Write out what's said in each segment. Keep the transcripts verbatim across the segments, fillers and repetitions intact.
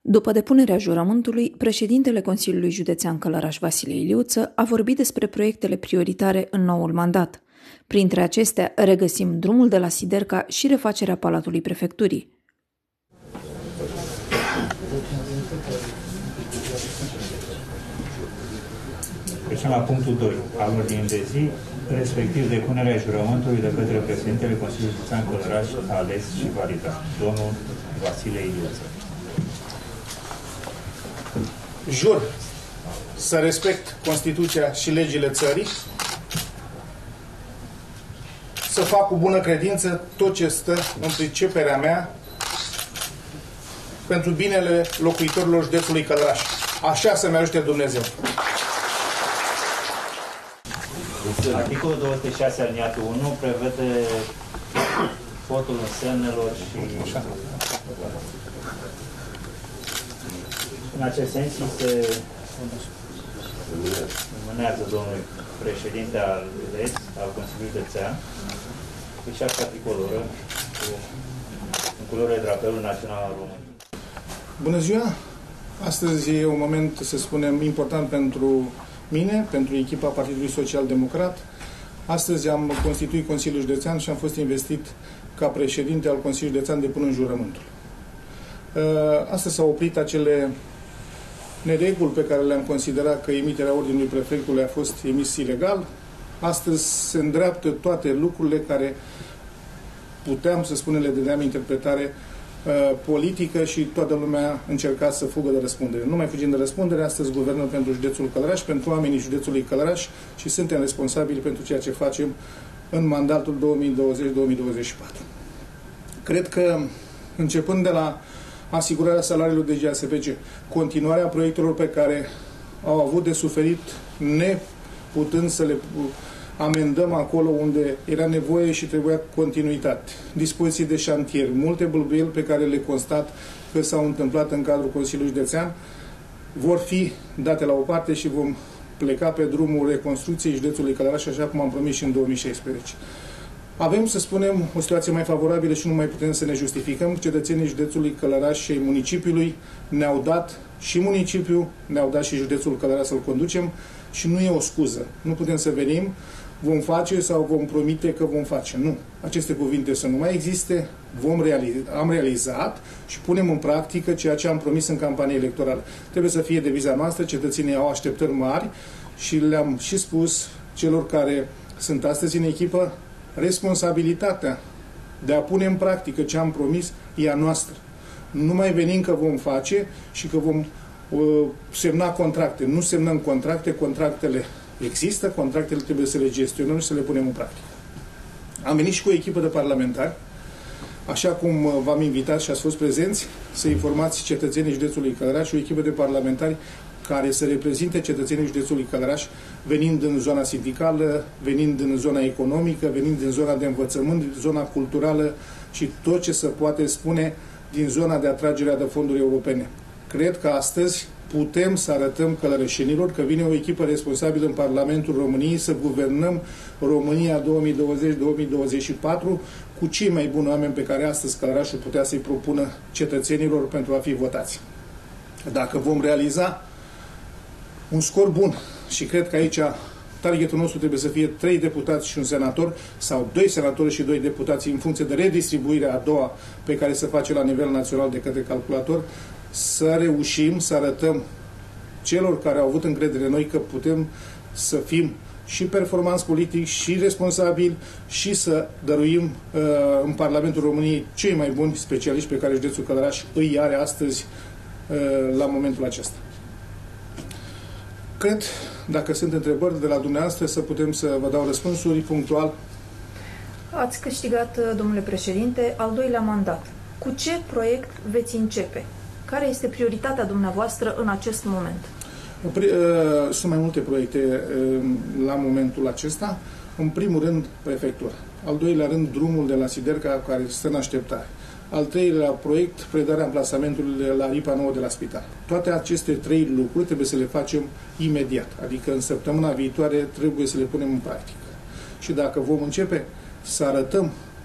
După depunerea jurământului, președintele Consiliului Județean Călăraș Vasile Iliuță a vorbit despre proiectele prioritare în noul mandat. Printre acestea regăsim drumul de la Siderca și refacerea Palatului Prefecturii. Trecem la punctul doi al ordinii de zi, respectiv depunerea jurământului de către președintele Consiliului Județean Călăraș ales și validat, domnul Vasile Iliuță. Jur să respect Constituția și legile țării, să fac cu bună credință tot ce stă în priceperea mea pentru binele locuitorilor județului Călăraș. Așa să-mi ajute Dumnezeu. Articolul două sute șase aliniatul unu prevede votul semnelor și în acest sens se înmânează domnul președinte al ales al Consiliului Județean pe șaptea tricoloră cu culorile drapelului național al României. Bună ziua! Astăzi e un moment, să spunem, important pentru mine, pentru echipa Partidului Social Democrat. Astăzi am constituit Consiliul Județean și am fost investit ca președinte al Consiliului Județean de până în jurământul. Astăzi s-au oprit acele nereguli pe care le-am considerat că emiterea ordinului prefectului a fost emis ilegal. Astăzi se îndreaptă toate lucrurile care puteam, să spunem, le dădeam interpretare politică și toată lumea încerca să fugă de răspundere. Nu mai fugim de răspundere, astăzi guvernăm pentru județul Călăraș, pentru oamenii județului Călăraș și suntem responsabili pentru ceea ce facem în mandatul două mii douăzeci două mii douăzeci și patru. Cred că, începând de la asigurarea salariilor de G A S P C, continuarea proiectelor pe care au avut de suferit, neputând să le amendăm acolo unde era nevoie și trebuia continuitate. Dispoziții de șantier, multe bâlbâieli pe care le constat că s-au întâmplat în cadrul Consiliului Județean, vor fi date la o parte și vom pleca pe drumul reconstrucției județului Călăraș, așa cum am promis și în două mii șaisprezece. Avem, să spunem, o situație mai favorabilă și nu mai putem să ne justificăm. Cetățenii județului Călăraș și municipiului ne-au dat și municipiul, ne-au dat și județul Călăraș să-l conducem și nu e o scuză. Nu putem să venim, vom face sau vom promite că vom face. Nu. Aceste cuvinte să nu mai existe, vom realiza, am realizat și punem în practică ceea ce am promis în campanie electorală. Trebuie să fie deviza noastră, cetățenii au așteptări mari și le-am și spus celor care sunt astăzi în echipă, responsabilitatea de a pune în practică ce am promis e a noastră. Nu mai venim că vom face și că vom uh, semna contracte. Nu semnăm contracte, contractele există, contractele trebuie să le gestionăm și să le punem în practică. Am venit și cu o echipă de parlamentari, așa cum v-am invitat și ați fost prezenți, să informați cetățenii județului Călăraș, o echipă de parlamentari care să reprezinte cetățenii județului Călăraș, venind în zona sindicală, venind în zona economică, venind din zona de învățământ, din zona culturală și tot ce se poate spune din zona de atragere de fonduri europene. Cred că astăzi putem să arătăm călărășenilor că vine o echipă responsabilă în Parlamentul României să guvernăm România două mii douăzeci două mii douăzeci și patru cu cei mai buni oameni pe care astăzi Călărașul putea să-i propună cetățenilor pentru a fi votați. Dacă vom realiza un scor bun și cred că aici targetul nostru trebuie să fie trei deputați și un senator sau doi senatori și doi deputați în funcție de redistribuirea a doua pe care se face la nivel național de către calculator, să reușim să arătăm celor care au avut încredere în noi că putem să fim și performanți politic și responsabili și să dăruim uh, în Parlamentul României cei mai buni specialiști pe care județul Călăraș îi are astăzi uh, la momentul acesta. Cred, dacă sunt întrebări de la dumneavoastră, să putem să vă dau răspunsuri punctual. Ați câștigat, domnule președinte, al doilea mandat. Cu ce proiect veți începe? Care este prioritatea dumneavoastră în acest moment? Sunt mai multe proiecte la momentul acesta. În primul rând, prefectura. Al doilea rând, drumul de la Siderca, care stă în așteptare. Al treilea proiect, predarea amplasamentului la ripa nouă de la spital. Toate aceste trei lucruri trebuie să le facem imediat. Adică în săptămâna viitoare trebuie să le punem în practică. Și dacă vom începe să arătăm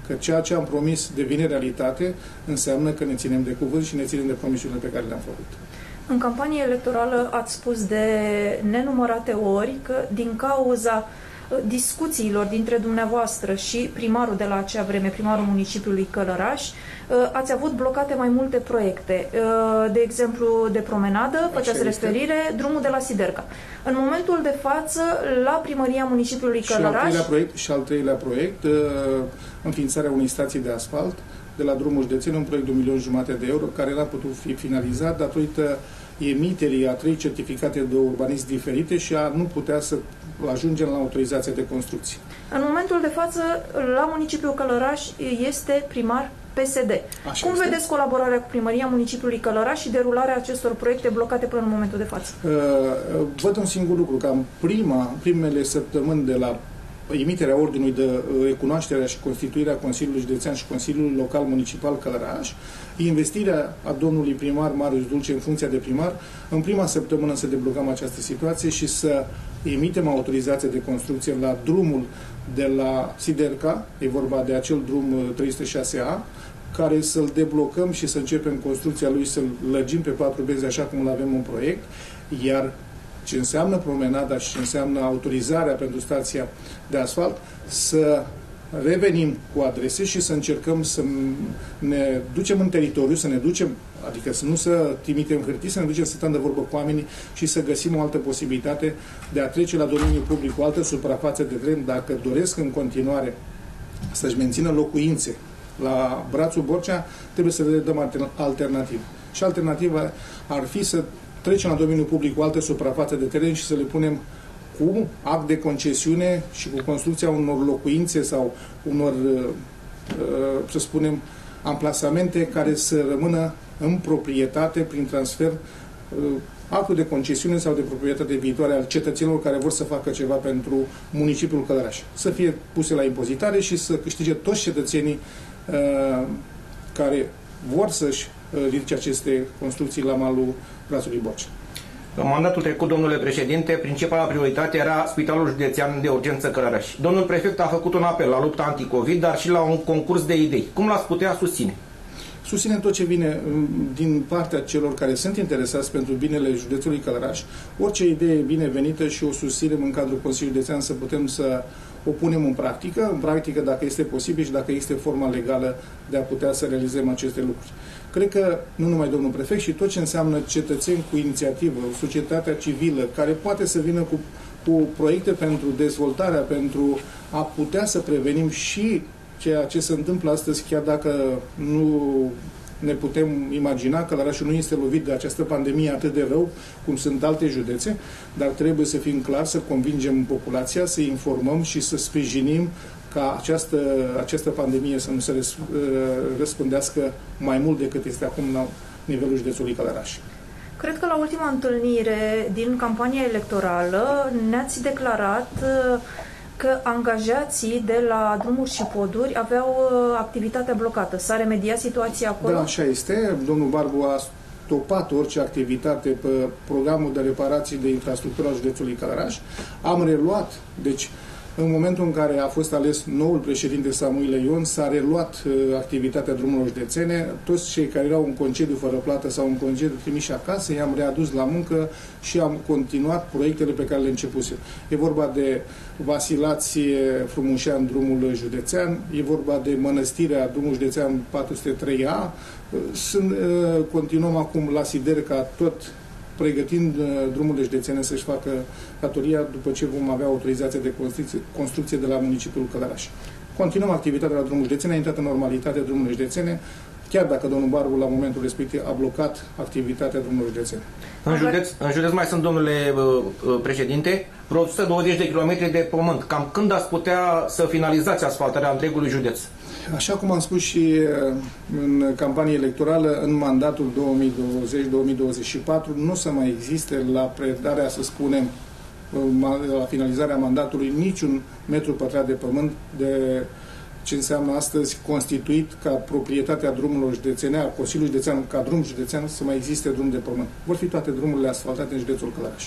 că ceea ce am promis devine realitate, înseamnă că ne ținem de cuvânt și ne ținem de promisiunile pe care le-am făcut. În campanie electorală ați spus de nenumărate ori că din cauza discuțiilor dintre dumneavoastră și primarul de la acea vreme, primarul municipiului Călăraș, ați avut blocate mai multe proiecte. De exemplu, de promenadă, făceați referire, drumul de la Siderca. În momentul de față, la primăria municipiului Călăraș... Și al treilea proiect, și al treilea proiect înființarea unei stații de asfalt de la drumul județen, un proiect de un milion jumate de euro, care n-a putut fi finalizat datorită emiterii a trei certificate de urbanism diferite și a nu putea să ajungem la autorizația de construcție. În momentul de față, la municipiul Călăraș este primar P S D. Așa Cum este? vedeți colaborarea cu primăria municipiului Călăraș și derularea acestor proiecte blocate până în momentul de față? Uh, văd un singur lucru, că în prima, primele săptămâni de la emiterea ordinului de recunoașterea și constituirea Consiliului Județean și Consiliului Local Municipal Călăraș, investirea a domnului primar Marius Dulce în funcția de primar, în prima săptămână să deblocăm această situație și să emitem autorizație de construcție la drumul de la Siderca, e vorba de acel drum trei sute șase A, care să-l deblocăm și să începem construcția lui, să-l lărgim pe patru benzi așa cum îl avem în proiect, iar ce înseamnă promenada și ce înseamnă autorizarea pentru stația de asfalt, să revenim cu adrese și să încercăm să ne ducem în teritoriu, să ne ducem, adică să nu să trimitem hârtii, să ne ducem să stăm de vorbă cu oamenii și să găsim o altă posibilitate de a trece la domeniul public, o altă suprafață de teren, dacă doresc în continuare să-și mențină locuințe la brațul Borcea, trebuie să le dăm alternativă. Și alternativa ar fi să trecem la domeniul public cu altă suprafață de teren și să le punem cu act de concesiune și cu construcția unor locuințe sau unor, să spunem, amplasamente care să rămână în proprietate prin transfer, actul de concesiune sau de proprietate viitoare al cetățenilor care vor să facă ceva pentru municipiul Călăraș. Să fie puse la impozitare și să câștige toți cetățenii care vor să-și ridice aceste construcții la malul brațului Borcea. În mandatul trecut, domnule președinte, principala prioritate era Spitalul Județean de Urgență Călăraș. Domnul prefect a făcut un apel la lupta anticovid, dar și la un concurs de idei. Cum l-ați putea susține? Susținem tot ce vine din partea celor care sunt interesați pentru binele județului Călăraș. Orice idee e binevenită și o susținem în cadrul Consiliului Județean să putem să o punem în practică, în practică dacă este posibil și dacă este forma legală de a putea să realizăm aceste lucruri. Cred că nu numai domnul prefect, și tot ce înseamnă cetățeni cu inițiativă, societatea civilă, care poate să vină cu, cu proiecte pentru dezvoltarea, pentru a putea să prevenim și ceea ce se întâmplă astăzi, chiar dacă nu ne putem imagina că Călărașul nu este lovit de această pandemie atât de rău cum sunt alte județe, dar trebuie să fim clari, să convingem populația, să informăm și să sprijinim ca această, această pandemie să nu se răspândească mai mult decât este acum la nivelul județului Călăraș. Cred că la ultima întâlnire din campania electorală ne-ați declarat că angajații de la Drumuri și Poduri aveau activitatea blocată. S-a remediat situația acolo? Da, așa este. Domnul Barbu a stopat orice activitate pe programul de reparații de infrastructură al județului Călăraș. Am reluat, deci în momentul în care a fost ales noul președinte Samuel Ion, s-a reluat uh, activitatea drumurilor județene. Toți cei care erau în concediu fără plată sau în concediu trimiși acasă, i-am readus la muncă și am continuat proiectele pe care le începuse. E vorba de Vasilație Frumușean, drumul județean, e vorba de Mănăstirea, drumul județean patru sute trei A. Sunt, uh, continuăm acum la Siderca, tot pregătind uh, drumurile județene să-și facă datoria după ce vom avea autorizația de construcție, construcție de la municipiul Călăraș. Continuăm activitatea la drumul județene, a intrat în normalitate drumurile județene, chiar dacă domnul Barbu la momentul respectiv a blocat activitatea drumurilor județene. În județ, în județ mai sunt, domnule președinte, vreo o sută douăzeci de kilometri de pământ. Cam când ați putea să finalizați asfaltarea întregului județ? Așa cum am spus și în campanie electorală, în mandatul două mii douăzeci două mii douăzeci și patru nu o să mai existe la predarea, să spunem, la finalizarea mandatului, niciun metru pătrat de pământ de ce înseamnă astăzi constituit ca proprietatea drumurilor județene, a Consiliului Județean, ca drum județean, să mai existe drum de pământ. Vor fi toate drumurile asfaltate în județul Călăraș.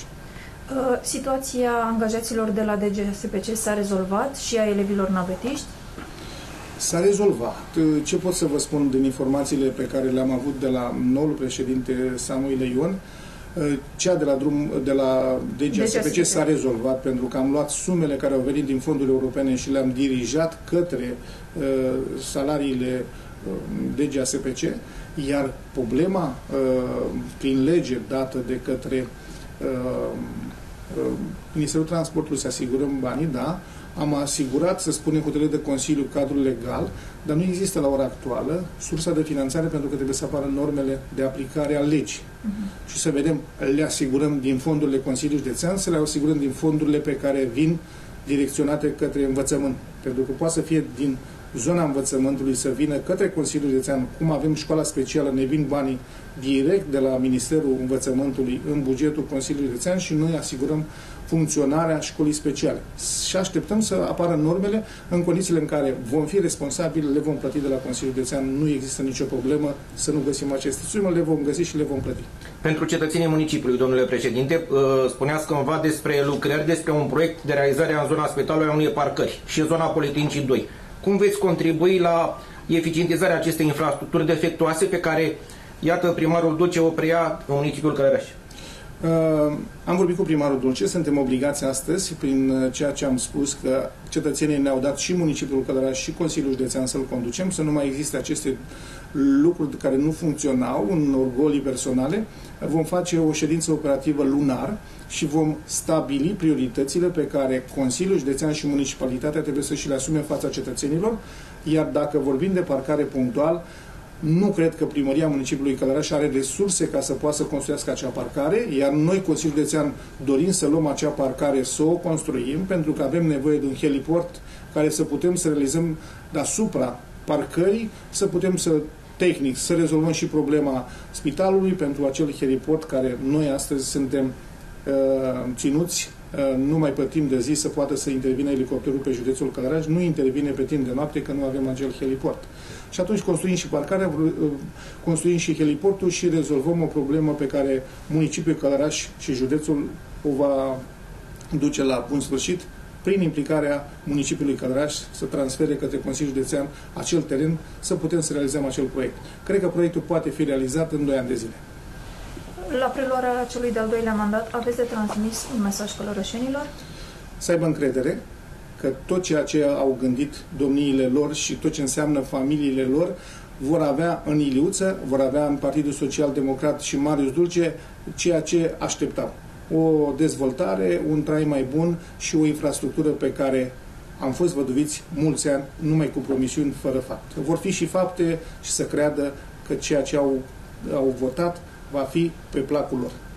Situația angajaților de la D G S P C s-a rezolvat și a elevilor navetiști? S-a rezolvat. Ce pot să vă spun din informațiile pe care le-am avut de la noul președinte Samuel Ion? Cea de la, drum, de la D G A S P C s-a rezolvat, pentru că am luat sumele care au venit din fonduri europene și le-am dirijat către uh, salariile uh, D G A S P C, iar problema uh, prin lege dată de către uh, uh, Ministerul Transportului să asigurăm banii, da, am asigurat, să spunem, hotărâre de Consiliu cadrul legal, dar nu există la ora actuală sursa de finanțare, pentru că trebuie să apară normele de aplicare a legii. Uh-huh. Și să vedem, le asigurăm din fondurile Consiliului Județean, să le asigurăm din fondurile pe care vin direcționate către învățământ. Pentru că poate să fie din zona învățământului să vină către Consiliul Județean, cum avem școala specială, ne vin banii direct de la Ministerul Învățământului în bugetul Consiliului Județean și noi asigurăm funcționarea școlii speciale. Și așteptăm să apară normele în condițiile în care vom fi responsabili, le vom plăti de la Consiliul Județean, nu există nicio problemă să nu găsim aceste sume, le vom găsi și le vom plăti. Pentru cetățenii municipiului, domnule președinte, spuneați cândva despre lucrări, despre un proiect de realizare în zona spitalului a unei parcări și în zona Politehnicii doi. Cum veți contribui la eficientizarea acestei infrastructuri defectuoase pe care, iată, primarul Dulce o preia în municipiul Călăraș? Uh, am vorbit cu primarul Dulce, suntem obligați astăzi, prin ceea ce am spus, că cetățenii ne-au dat și municipiul Călăraș și Consiliul Județean să-l conducem, să nu mai existe aceste lucruri care nu funcționau în orgolii personale. Vom face o ședință operativă lunar și vom stabili prioritățile pe care Consiliul Județean și Municipalitatea trebuie să și le asume în fața cetățenilor, iar dacă vorbim de parcare punctual, nu cred că Primăria Municipiului Călăraș are resurse ca să poată să construiască acea parcare, iar noi, Consiliul Județean, dorim să luăm acea parcare, să o construim, pentru că avem nevoie de un heliport care să putem să realizăm deasupra parcării, să putem să, tehnic, să rezolvăm și problema spitalului pentru acel heliport care noi astăzi suntem uh, ținuți uh, numai pe timp de zi să poată să intervină elicopterul pe județul Călăraș, nu intervine pe timp de noapte că nu avem acel heliport. Și atunci construim și parcarea, construim și heliportul și rezolvăm o problemă pe care municipiul Călăraș și județul o va duce la bun sfârșit prin implicarea municipiului Călăraș să transfere către Consiliul Județean acel teren, să putem să realizăm acel proiect. Cred că proiectul poate fi realizat în doi ani de zile. La preluarea celui de-al doilea mandat, aveți de transmis un mesaj călărășenilor? Să aibă încredere că tot ceea ce au gândit domniile lor și tot ce înseamnă familiile lor vor avea în Iliuță, vor avea în Partidul Social Democrat și Marius Dulce ceea ce așteptau. O dezvoltare, un trai mai bun și o infrastructură pe care am fost văduviți mulți ani numai cu promisiuni fără fapte. Vor fi și fapte și să creadă că ceea ce au, au votat va fi pe placul lor.